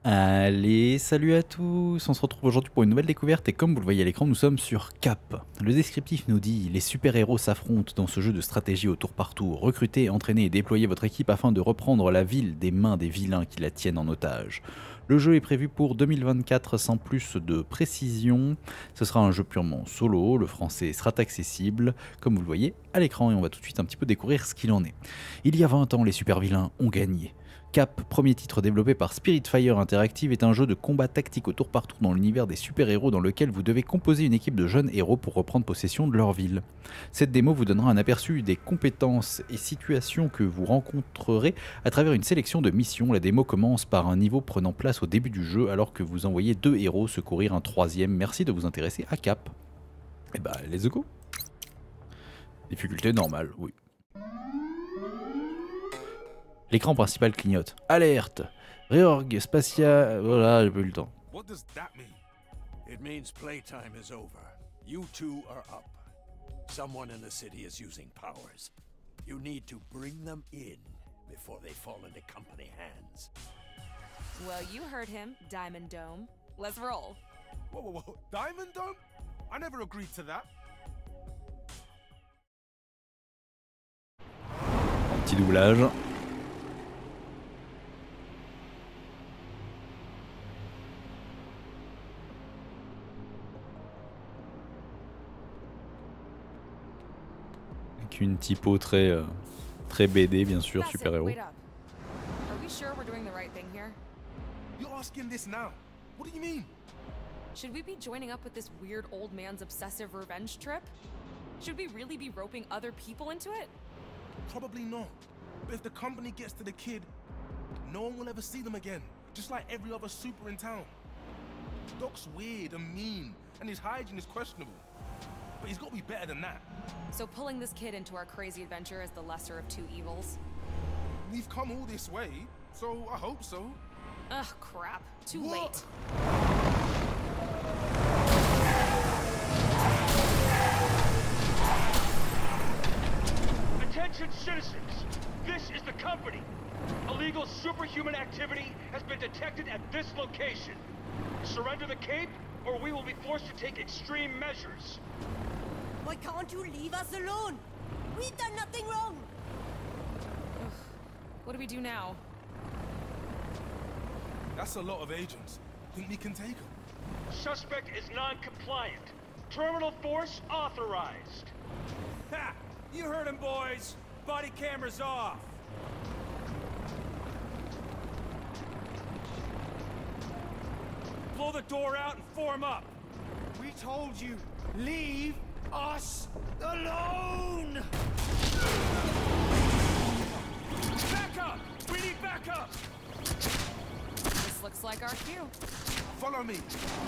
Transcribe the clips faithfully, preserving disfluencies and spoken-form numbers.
Allez, salut à tous, on se retrouve aujourd'hui pour une nouvelle découverte et comme vous le voyez à l'écran, nous sommes sur Cap. Le descriptif nous dit « Les super-héros s'affrontent dans ce jeu de stratégie au tour par tour. Recrutez, entraînez et déployez votre équipe afin de reprendre la ville des mains des vilains qui la tiennent en otage. » Le jeu est prévu pour deux mille vingt-quatre sans plus de précision. Ce sera un jeu purement solo, le français sera accessible, comme vous le voyez à l'écran, et on va tout de suite un petit peu découvrir ce qu'il en est. Il y a vingt ans, les super-vilains ont gagné. Cap, premier titre développé par Spiritfire Interactive, est un jeu de combat tactique au tour par tour dans l'univers des super-héros dans lequel vous devez composer une équipe de jeunes héros pour reprendre possession de leur ville. Cette démo vous donnera un aperçu des compétences et situations que vous rencontrerez à travers une sélection de missions. La démo commence par un niveau prenant place au début du jeu alors que vous envoyez deux héros secourir un troisième. Merci de vous intéresser à Cap. Et bah, let's go. Difficulté normale, oui. L'écran principal clignote. Alerte! Réorg spatial... Voilà, j'ai pas eu le temps. What does that mean? It means playtime is over. You two are up. Someone in the city is using powers. You need to bring them in before they fall into company hands. Well, you heard him, Diamond Dome. Let's roll. Whoa, whoa, whoa. Diamond Dome? I never agreed to that. Petit doublage. Une typo très, euh, très B D, bien sûr, Bassett, super-héros. wait up. Are we sure we're doing the right thing here? You're asking this now. What do you mean? Should we be joining up with this weird old man's obsessive revenge trip? Should we really be roping other people into it? Probably not. But if the company gets to the kid, no one will ever see them again. Just like every other super in town. Doc's weird and mean, and his hygiene is questionable. But he's got to be better than that. So pulling this kid into our crazy adventure is the lesser of two evils? We've come all this way, so I hope so. Ugh, crap. Too What? late. Attention citizens! This is the company! Illegal superhuman activity has been detected at this location. Surrender the cape, or we will be forced to take extreme measures. Why can't you leave us alone? We've done nothing wrong! What do we do now? That's a lot of agents. Think we can take them? Suspect is non-compliant. Terminal force authorized. Ha! You heard him, boys! Body cameras off! Blow the door out and form up! We told you, leave us alone! Back up! We need backup! This looks like our cue. Follow me.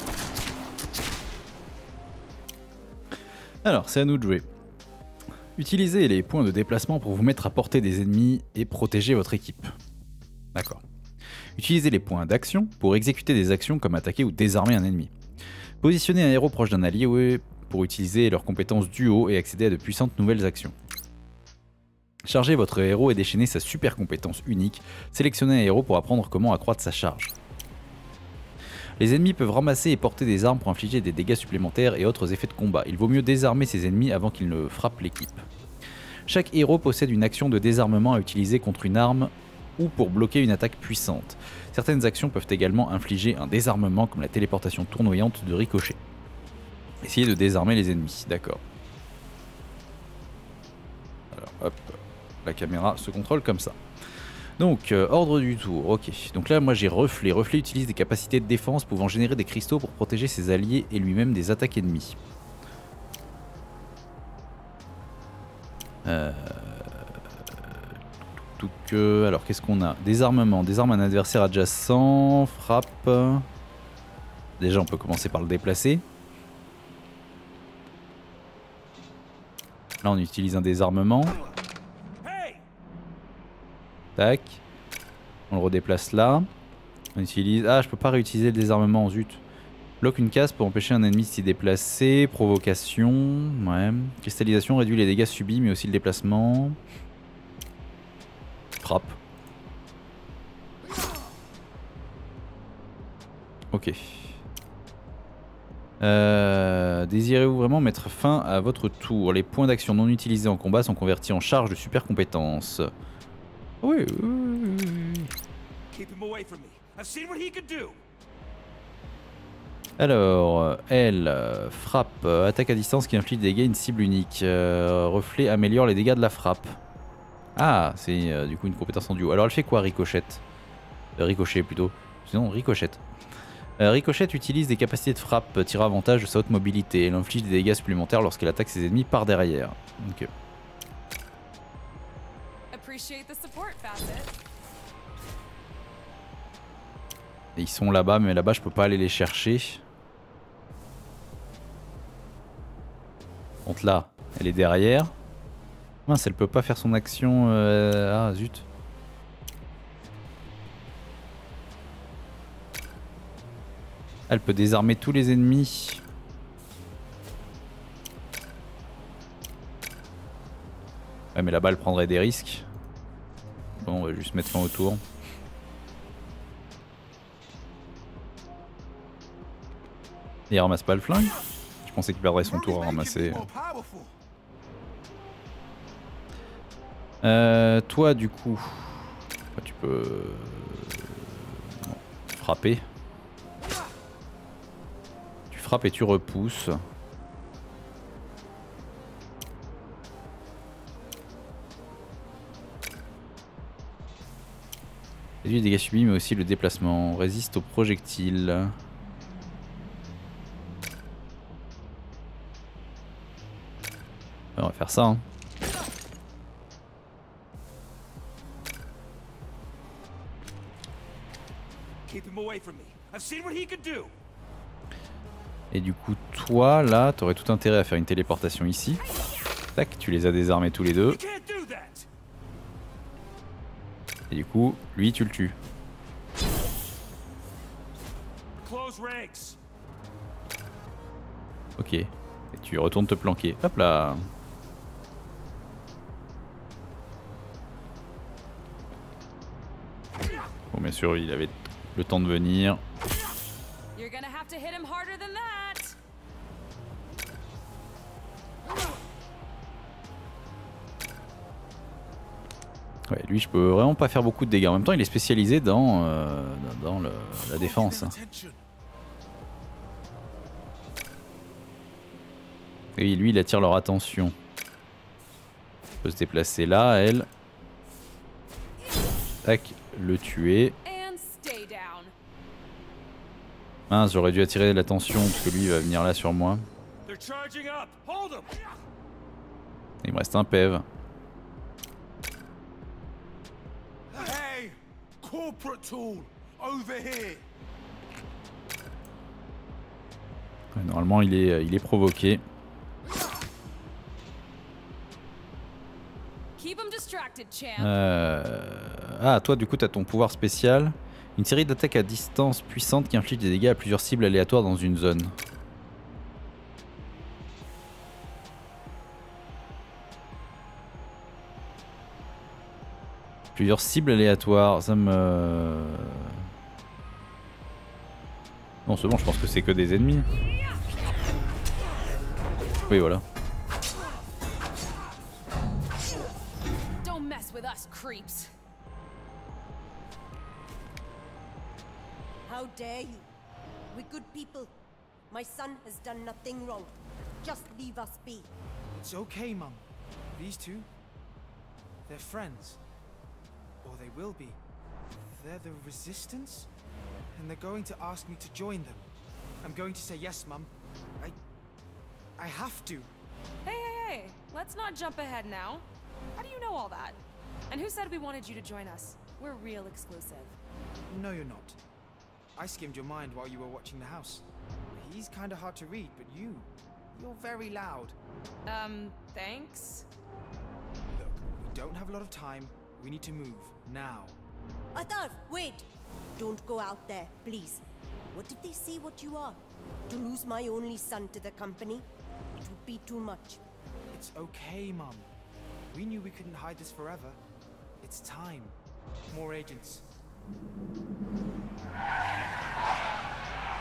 Alors, c'est à nous de jouer. Utilisez les points de déplacement pour vous mettre à portée des ennemis et protéger votre équipe. D'accord. Utilisez les points d'action pour exécuter des actions comme attaquer ou désarmer un ennemi. Positionnez un héros proche d'un allié pour utiliser leurs compétences duo et accéder à de puissantes nouvelles actions. Chargez votre héros et déchaînez sa super compétence unique. Sélectionnez un héros pour apprendre comment accroître sa charge. Les ennemis peuvent ramasser et porter des armes pour infliger des dégâts supplémentaires et autres effets de combat. Il vaut mieux désarmer ses ennemis avant qu'ils ne frappent l'équipe. Chaque héros possède une action de désarmement à utiliser contre une arme ou pour bloquer une attaque puissante. Certaines actions peuvent également infliger un désarmement comme la téléportation tournoyante de Ricochet. Essayez de désarmer les ennemis, d'accord. Alors hop, la caméra se contrôle comme ça. Donc, euh, ordre du tour, ok. Donc là, moi j'ai Reflet. Reflet utilise des capacités de défense pouvant générer des cristaux pour protéger ses alliés et lui-même des attaques ennemies. Euh... Tout que... Alors, qu'est-ce qu'on a? Désarmement. Désarme un adversaire adjacent. Frappe. Déjà, on peut commencer par le déplacer. Là, on utilise un désarmement. Tac. On le redéplace là. On utilise... Ah, je peux pas réutiliser le désarmement, zut. Bloque une case pour empêcher un ennemi de s'y déplacer. Provocation. Ouais. Cristallisation réduit les dégâts subis, mais aussi le déplacement. Frappe. Ok. Euh, Désirez-vous vraiment mettre fin à votre tour? Les points d'action non utilisés en combat sont convertis en charge de super compétences. Oui, oui, oui, oui. Keep him away from me. I've seen what he can do. Alors, elle euh, frappe, euh, attaque à distance qui inflige des dégâts, une cible unique. Euh, reflet améliore les dégâts de la frappe. Ah, c'est euh, du coup une compétence en duo. Alors elle fait quoi, ricochette? euh, Ricochet plutôt. Sinon, ricochette. Euh, Ricochette utilise des capacités de frappe, tirant avantage de sa haute mobilité. Elle inflige des dégâts supplémentaires lorsqu'elle attaque ses ennemis par derrière. Ok. Appreciate the support, Facet. Et ils sont là-bas, mais là-bas je peux pas aller les chercher. Donc là, elle est derrière. Mince, elle peut pas faire son action. Euh... Ah zut. Elle peut désarmer tous les ennemis. Ouais, mais là-bas elle prendrait des risques. Bon, on va juste mettre fin au tour. Et il ramasse pas le flingue? Je pensais qu'il perdrait son tour à ramasser. Euh, toi du coup, tu peux non, frapper. Tu frappes et tu repousses. Réduit les dégâts subis mais aussi le déplacement. Résiste aux projectiles. On va faire ça. Hein. Et du coup, toi, là, t'aurais tout intérêt à faire une téléportation ici. Tac, tu les as désarmés tous les deux. Et du coup, lui, tu le tues. Ok. Et tu retournes te planquer. Hop là. Bon, bien sûr, il avait le temps de venir. Ouais, lui, je peux vraiment pas faire beaucoup de dégâts. En même temps, il est spécialisé dans, euh, dans le, la défense. Et lui, il attire leur attention. Il peut se déplacer là, elle. Tac, le tuer. Mince, j'aurais dû attirer l'attention parce que lui il va venir là sur moi. Il me reste un P E V. Hey, corporate tool, over here. Ouais, normalement, il est, il est provoqué. Euh... Ah, toi, du coup, t'as ton pouvoir spécial. Une série d'attaques à distance puissantes qui infligent des dégâts à plusieurs cibles aléatoires dans une zone. Plusieurs cibles aléatoires, ça me... Non, c'est bon, je pense que c'est que des ennemis. Oui, voilà. Creeps. How dare you? We're good people. My son has done nothing wrong. Just leave us be. It's okay, Mum. These two, they're friends. Or they will be. They're the Resistance? And they're going to ask me to join them. I'm going to say yes, Mum. I... I have to. Hey, hey, hey! Let's not jump ahead now. How do you know all that? And who said we wanted you to join us? We're real exclusive. No, you're not. I skimmed your mind while you were watching the house. He's kinda hard to read, but you... You're very loud. Um, thanks? Look, we don't have a lot of time. We need to move, now. Atarv, wait! Don't go out there, please. What if they see what you are? To lose my only son to the company? It would be too much. It's okay, Mum. We knew we couldn't hide this forever. It's time. More agents.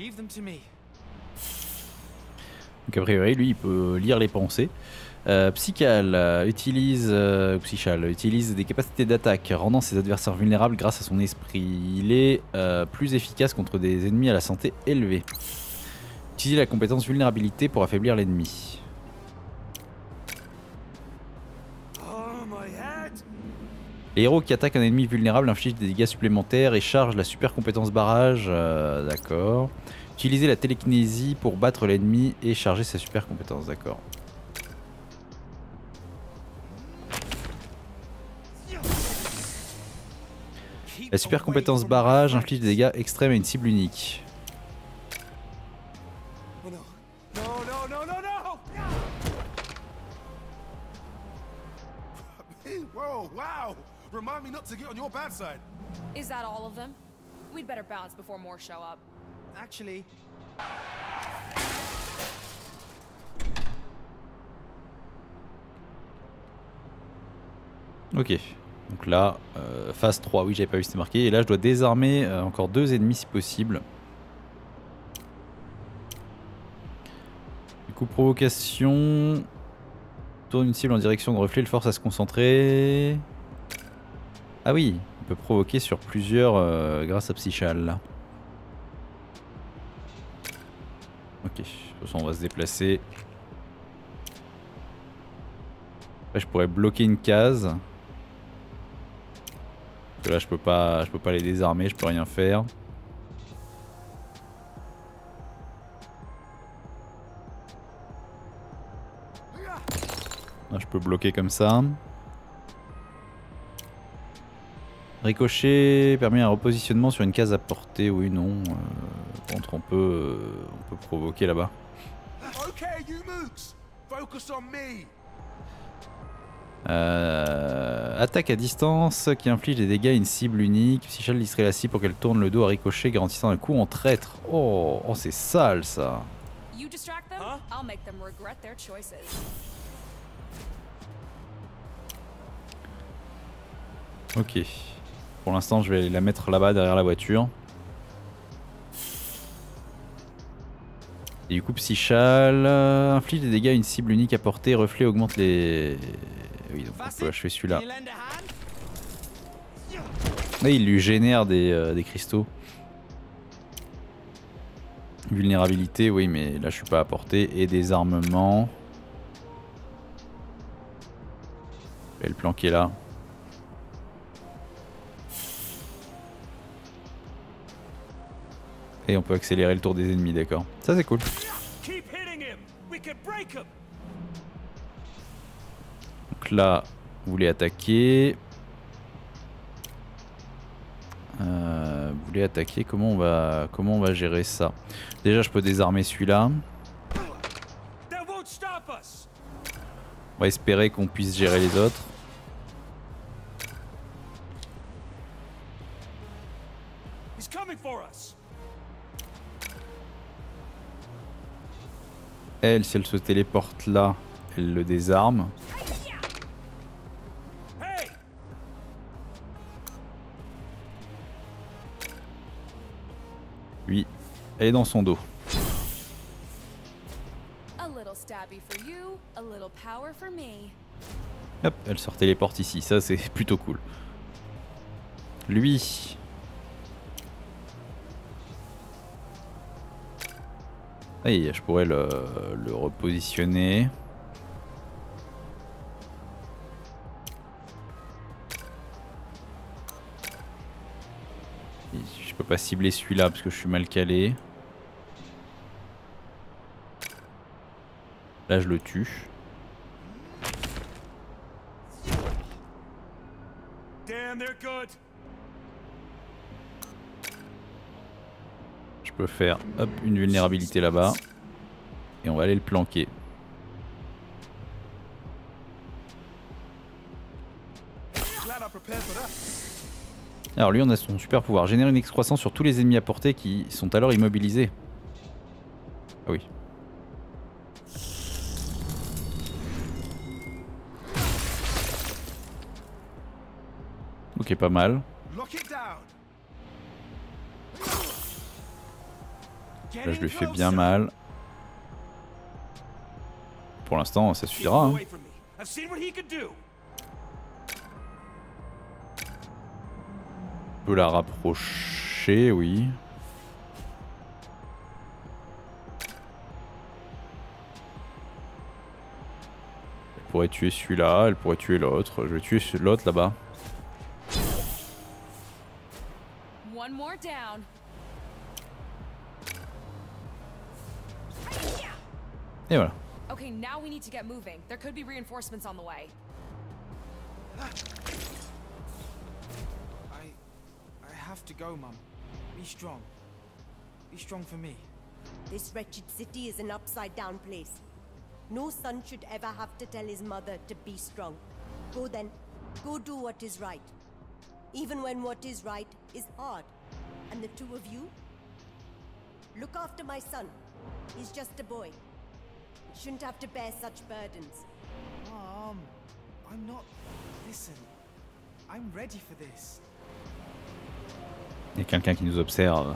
Leave them to me. Donc a priori, lui, il peut lire les pensées. Euh, Psychal euh, utilise, euh, Psychal utilise des capacités d'attaque, rendant ses adversaires vulnérables grâce à son esprit. Il est euh, plus efficace contre des ennemis à la santé élevée. Utilisez la compétence vulnérabilité pour affaiblir l'ennemi. Les héros qui attaquent un ennemi vulnérable infligent des dégâts supplémentaires et chargent la super compétence barrage. Euh, d'accord. Utilisez la télékinésie pour battre l'ennemi et charger sa super compétence. D'accord. La super compétence barrage inflige des dégâts extrêmes à une cible unique. Oh no. No, no, no, no, no! Whoa, wow! Remind me not to get on your bad side. Is that all of them? We'd better bounce before more show up. Actually, Ok. Donc là, euh, phase trois, oui j'avais pas vu c'était marqué. Et là je dois désarmer euh, encore deux ennemis si possible. Du coup provocation. Tourne une cible en direction de reflet, le force à se concentrer. Ah oui, on peut provoquer sur plusieurs euh, grâce à Psychal là. Ok, de toute façon on va se déplacer. Après je pourrais bloquer une case. Parce que là je peux pas, je peux pas les désarmer, je peux rien faire. Là, je peux bloquer comme ça. Ricochet permet un repositionnement sur une case à portée, oui non. Euh, contre on peut, euh, on peut provoquer là-bas. Okay, you mooks! Focus on me! Euh, attaque à distance qui inflige des dégâts à une cible unique. Psychal listerait la cible pour qu'elle tourne le dos à Ricochet, garantissant un coup en traître. Oh, oh c'est sale ça. You distract them, Huh? I'll make them regret their choices. Ok. Pour l'instant, je vais la mettre là-bas derrière la voiture. Et du coup, Psychal euh, inflige des dégâts à une cible unique à portée. Reflet augmente les. Oui, donc on peut achever celui-là. can you lend a hand? Là, il lui génère des, euh, des cristaux. Vulnérabilité, oui, mais là, je suis pas à portée. Et des armements. Je vais le planquer là. Et on peut accélérer le tour des ennemis, d'accord. Ça c'est cool. Keep hitting him. We can break him. Donc là, vous voulez attaquer. Euh, vous voulez attaquer, comment on va comment on va gérer ça? Déjà je peux désarmer celui-là. That won't stop us. On va espérer qu'on puisse gérer les autres. He's coming for us. Elle, si elle se téléporte là, elle le désarme. Hey. Lui, elle est dans son dos. A little stabby for you, a little power for me. Hop, elle se téléporte ici, ça c'est plutôt cool. Lui. Aïe, je pourrais le, le repositionner. Et je peux pas cibler celui-là parce que je suis mal calé. Là je le tue. Damn, they're good. Je peux faire hop, une vulnérabilité là-bas. Et on va aller le planquer. Glad I prepared for that. Alors lui on a son super pouvoir. Générer une excroissance sur tous les ennemis à portée qui sont alors immobilisés. Ah oui. Ok, pas mal. Lock it down. Là je lui fais bien mal. Pour l'instant ça suffira. Hein. On peut la rapprocher, oui. Elle pourrait tuer celui-là, elle pourrait tuer l'autre. Je vais tuer l'autre là-bas. One more down. Et voilà. Okay, now we need to get moving. There could be reinforcements on the way. I... I have to go, Mum. Be strong. Be strong for me. This wretched city is an upside-down place. No son should ever have to tell his mother to be strong. Go then. Go do what is right. Even when what is right is hard. And the two of you? Look after my son. He's just a boy. He shouldn't have to bear such burdens. Mom, I'm not... Listen, I'm ready for this. Il y a quelqu'un qui nous observe.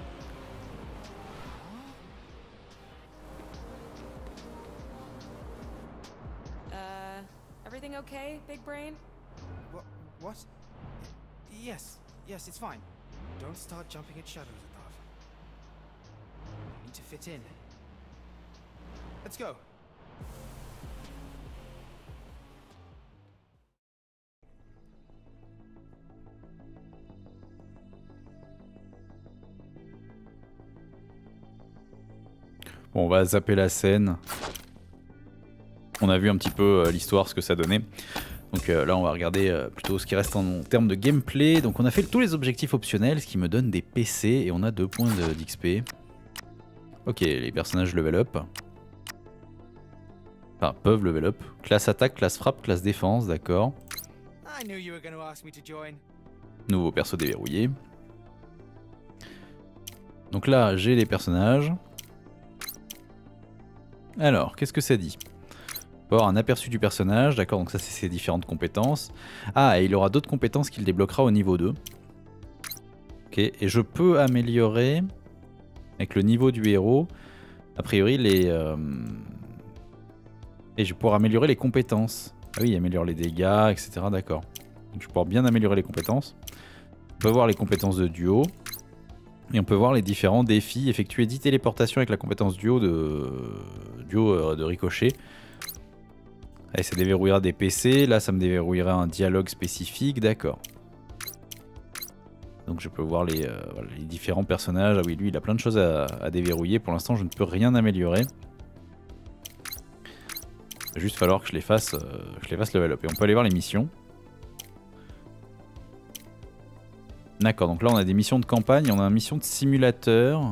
Uh, everything okay, big brain? What? What? Yes, yes, it's fine. Don't start jumping at shadows, Atav. I need to fit in. Let's go. Bon, on va zapper la scène. On a vu un petit peu euh, l'histoire, ce que ça donnait. Donc euh, là on va regarder euh, plutôt ce qui reste en, en termes de gameplay. Donc on a fait tous les objectifs optionnels, ce qui me donne des P C et on a deux points d'X P. Ok, les personnages level up. Enfin, peuvent level up. Classe attaque, classe frappe, classe défense, d'accord. Nouveau perso déverrouillé. Donc là j'ai les personnages. Alors, qu'est-ce que ça dit ? On peut avoir un aperçu du personnage, d'accord, donc ça c'est ses différentes compétences. Ah, et il aura d'autres compétences qu'il débloquera au niveau deux. Ok, et je peux améliorer, avec le niveau du héros, a priori les... Euh... Et je vais pouvoir améliorer les compétences. Ah oui, il améliore les dégâts, et cetera, d'accord. Donc je vais pouvoir bien améliorer les compétences. On peut voir les compétences de duo. Et on peut voir les différents défis. Effectuer dix téléportations avec la compétence duo de, duo de ricochet. Allez, ça déverrouillera des P C. Là, ça me déverrouillera un dialogue spécifique. D'accord. Donc je peux voir les, euh, voilà, les différents personnages. Ah oui, lui, il a plein de choses à, à déverrouiller. Pour l'instant, je ne peux rien améliorer. Il va juste falloir que je les fasse, euh, je les fasse level up. Et on peut aller voir les missions. D'accord, donc là on a des missions de campagne, on a une mission de simulateur.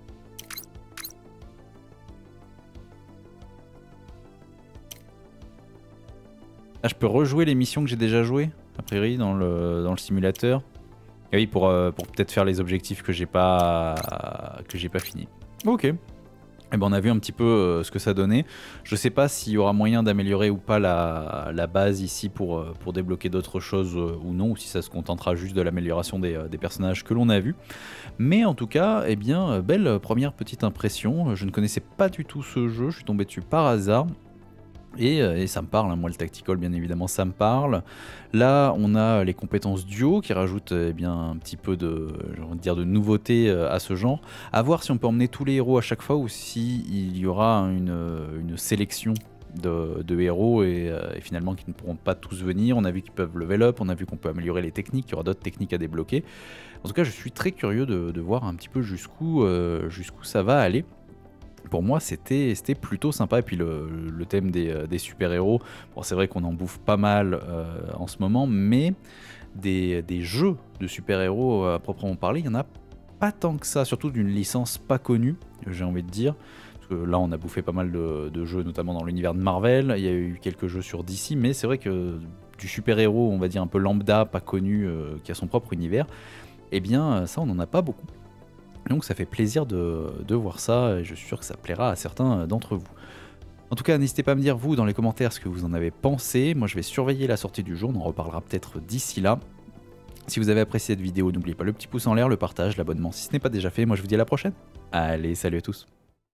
Ah, je peux rejouer les missions que j'ai déjà jouées, a priori, dans le, dans le simulateur. Et oui, pour, euh, pour peut-être faire les objectifs que j'ai pas, que j'ai pas fini. Ok. Eh ben, on a vu un petit peu euh, ce que ça donnait. Je sais pas s'il y aura moyen d'améliorer ou pas la, la base ici pour, euh, pour débloquer d'autres choses euh, ou non, ou si ça se contentera juste de l'amélioration des, euh, des personnages que l'on a vus. Mais en tout cas, eh bien, euh, belle première petite impression. Je ne connaissais pas du tout ce jeu, je suis tombé dessus par hasard. Et, euh, et ça me parle, hein. Moi le tactical bien évidemment ça me parle. Là on a les compétences duo qui rajoutent eh bien, un petit peu de, j'ai envie de dire, de nouveauté euh, à ce genre. À voir si on peut emmener tous les héros à chaque fois ou si il y aura une, une sélection de, de héros et, euh, et finalement qui ne pourront pas tous venir. On a vu qu'ils peuvent level up, on a vu qu'on peut améliorer les techniques, qu'il y aura d'autres techniques à débloquer. En tout cas je suis très curieux de, de voir un petit peu jusqu'où euh, jusqu'où ça va aller. Pour moi c'était plutôt sympa, et puis le, le thème des, des super-héros, bon, c'est vrai qu'on en bouffe pas mal euh, en ce moment, mais des, des jeux de super-héros à proprement parler, il n'y en a pas tant que ça, surtout d'une licence pas connue, j'ai envie de dire. Parce que là on a bouffé pas mal de, de jeux, notamment dans l'univers de Marvel, il y a eu quelques jeux sur D C, mais c'est vrai que du super-héros, on va dire un peu lambda, pas connu, euh, qui a son propre univers, eh bien ça on n'en a pas beaucoup. Donc ça fait plaisir de, de voir ça, et je suis sûr que ça plaira à certains d'entre vous. En tout cas, n'hésitez pas à me dire vous dans les commentaires ce que vous en avez pensé. Moi je vais surveiller la sortie du jour, on en reparlera peut-être d'ici là. Si vous avez apprécié cette vidéo, n'oubliez pas le petit pouce en l'air, le partage, l'abonnement si ce n'est pas déjà fait. Moi je vous dis à la prochaine. Allez, salut à tous.